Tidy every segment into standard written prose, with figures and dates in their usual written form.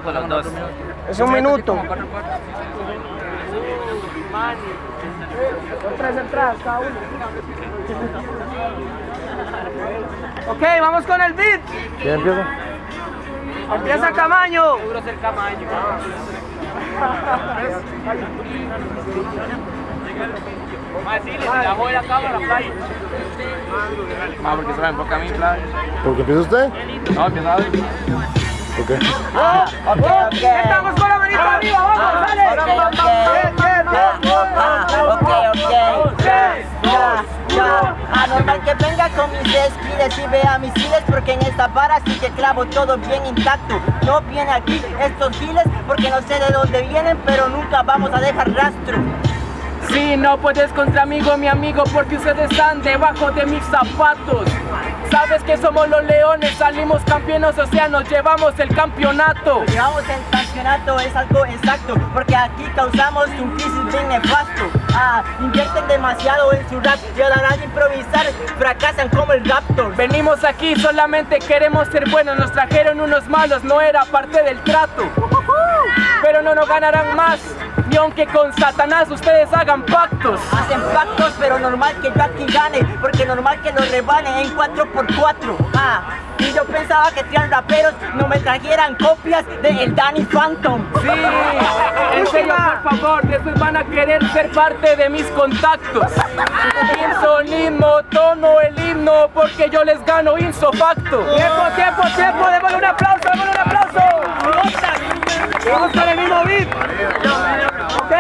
con los dos. Es un minuto. Tres entradas cada uno. Ok, vamos con el beat. ¿Quién empieza? Empieza Camaño. Seguro es el Camaño. Más decirle, se la voy a la cámara, playa. Más porque se me enfoca a mí, playa. ¿Por qué empieza usted? No, empieza hoy. ¿Por qué? Estamos con la manita arriba, vamos, dale. Anormal que venga con mis skills y vea misiles, porque en esta vara sí que clavo todo bien intacto. No viene aquí estos giles porque no sé de dónde vienen, pero nunca vamos a dejar rastro. Sí, no puedes contra mi amigo, porque ustedes están debajo de mis zapatos. Sabes que somos los leones, salimos campeones, o sea, nos llevamos el campeonato. Llevamos el campeonato, es algo exacto, porque aquí causamos un crisis bien nefasto. Invierten demasiado en su rap y a la hora de improvisar fracasan como el Raptor. Venimos aquí, solamente queremos ser buenos, nos trajeron unos malos, no era parte del trato. Pero no nos ganarán más, ni aunque con Satanás ustedes hagan pactos. Hacen pactos, pero normal que yo aquí gane, porque normal que los rebanen en 4x4. Y yo pensaba que traían raperos, no me trajeran copias de el Danny Phantom. Sí, en serio, por favor, después van a querer ser parte de mis contactos. Insonismo, tono el himno, porque yo les gano insofacto. Tiempo, démosle un aplauso, Vamos con el mismo beat. Ok.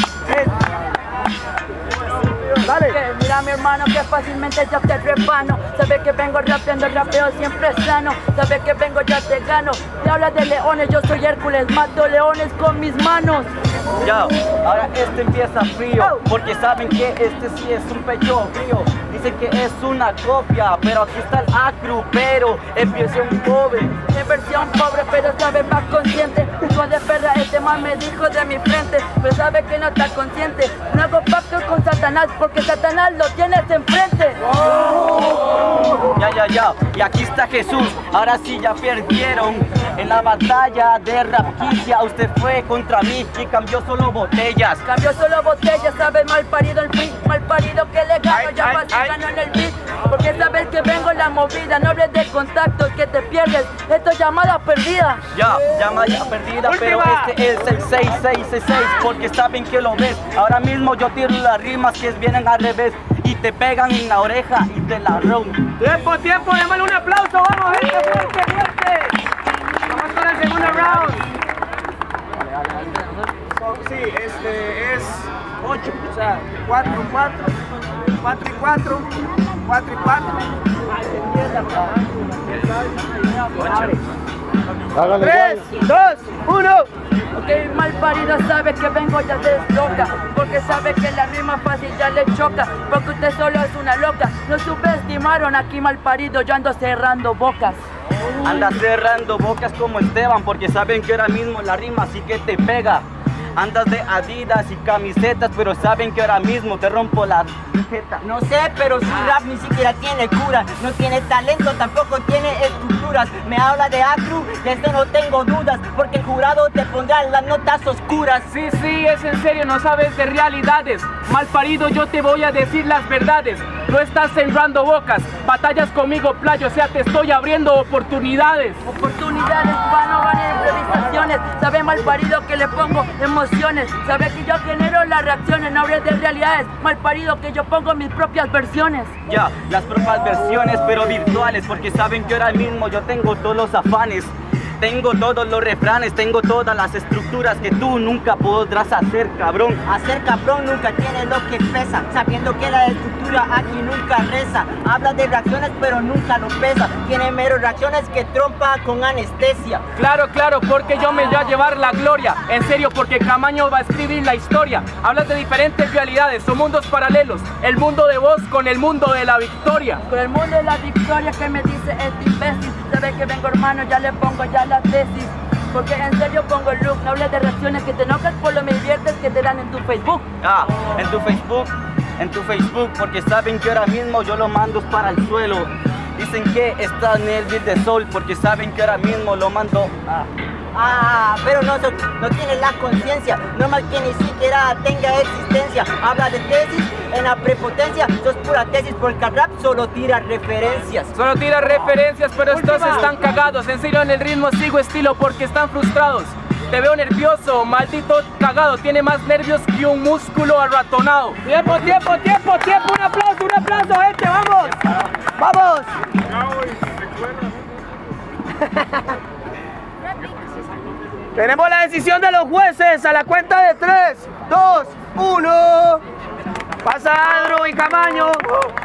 Dale. Mira mi hermano que fácilmente yo te rebano. Sabes que vengo rapeando, rapeo siempre sano. Sabes que vengo ya te gano. Te hablas de leones, yo soy Hércules, mato leones con mis manos. Ya, ahora empieza frío, porque saben que sí es un pecho frío. Dicen que es una copia, pero aquí está el acru, pero es versión pobre. En versión pobre, pero sabes más consciente. Hijo de perra, este man me dijo de mi frente, pero sabe que no está consciente. No hago pacto con Satanás, porque Satanás lo tienes enfrente. Ya, y aquí está Jesús, ahora sí ya perdieron. En la batalla de Rapquicia usted fue contra mí y cambió solo botellas. Cambió solo botellas, sabes, mal parido el free, mal parido que le gano, ya fácil gano en el beat. Porque sabes que vengo en la movida, no hables de contactos que te pierdes, esto es llamada perdida. Ya, llamada perdida, pero este es el 6666, porque saben que lo ves. Ahora mismo yo tiro las rimas que vienen al revés y te pegan en la oreja y te la rompen. Tiempo, démosle un aplauso, vamos, gente, fuerte. Vamos con el segundo round. Sí, este es 8, o sea, 4 y 4, 4 y 4, 4 y 4. Hágale. 3, 2, 1. Ok, mal parido, sabes que vengo ya de loca, porque sabe que la rima fácil ya le choca, porque usted solo es una loca. Nos subestimaron aquí, mal parido, yo ando cerrando bocas. Anda cerrando bocas como Esteban, porque saben que ahora mismo la rima sí que te pega. Andas de Adidas y camisetas, pero saben que ahora mismo te rompo la jeta. No sé, pero su rap ni siquiera tiene cura. No tiene talento, tampoco tiene estructuras. Me habla de acru, de esto no tengo dudas, porque el jurado te pondrá las notas oscuras. Sí, es en serio, no sabes de realidades. Mal parido, yo te voy a decir las verdades. No estás sembrando bocas, batallas conmigo, playo, o sea, te estoy abriendo oportunidades. Oportunidades para no ganar improvisaciones. Sabe mal parido que le pongo emociones. Sabe que yo genero las reacciones, no hables de realidades. Mal parido que yo pongo mis propias versiones. Ya, las propias versiones, pero virtuales, porque saben que ahora mismo yo tengo todos los afanes. Tengo todos los refranes, tengo todas las estructuras que tú nunca podrás hacer, cabrón. Hacer cabrón nunca tiene lo que pesa, sabiendo que la estructura aquí nunca reza. Habla de reacciones pero nunca lo pesa, tiene mero reacciones que trompa con anestesia. Claro, porque yo me voy a llevar la gloria. En serio, porque Camaño va a escribir la historia. Hablas de diferentes realidades, son mundos paralelos. El mundo de vos con el mundo de la victoria. Con el mundo de la victoria que me dice este imbécil. Sabe que vengo hermano, ya le pongo ya la tesis. Porque en serio pongo el look, no hables de reacciones que te enojas por lo me diviertes que te dan en tu Facebook. En tu Facebook, porque saben que ahora mismo yo lo mando para el suelo. Dicen que está en el beat de sol, porque saben que ahora mismo lo mando Pero no tiene la conciencia. Normal que ni siquiera tenga existencia. Habla de tesis en la prepotencia. Sos pura tesis porque el rap solo tira referencias. Solo tira referencias, pero estos están cagados. En serio en el ritmo sigo estilo porque están frustrados. Te veo nervioso, maldito cagado. Tiene más nervios que un músculo arratonado. Tiempo, tiempo, tiempo, tiempo. Un aplauso, gente. Vamos. Vamos. Tenemos la decisión de los jueces a la cuenta de 3, 2, 1. Pasa Andrew y Camaño.